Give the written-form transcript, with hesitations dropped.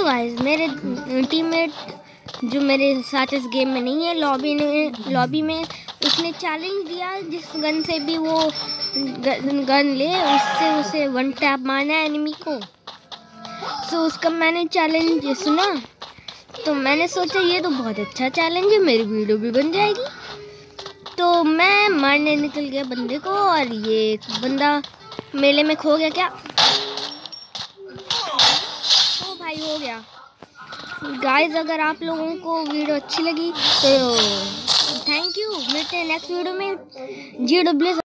Guys, मेरे teammate जो मेरे साथ इस गेम में नहीं है, लॉबी में उसने चैलेंज दिया जिस गन से भी वो गन ले उससे उसे वन टैप मारना है एनिमी को। तो उसका मैंने चैलेंज सुना तो मैंने सोचा ये तो बहुत अच्छा चैलेंज है, मेरी वीडियो भी बन जाएगी। तो मैं मारने निकल गया बंदे को और ये बंदा मेले में खो गया। क्या ओ भाई, हो गया। गाइस, अगर आप लोगों को वीडियो अच्छी लगी तो थैंक यू। मिलते हैं नेक्स्ट वीडियो में। GW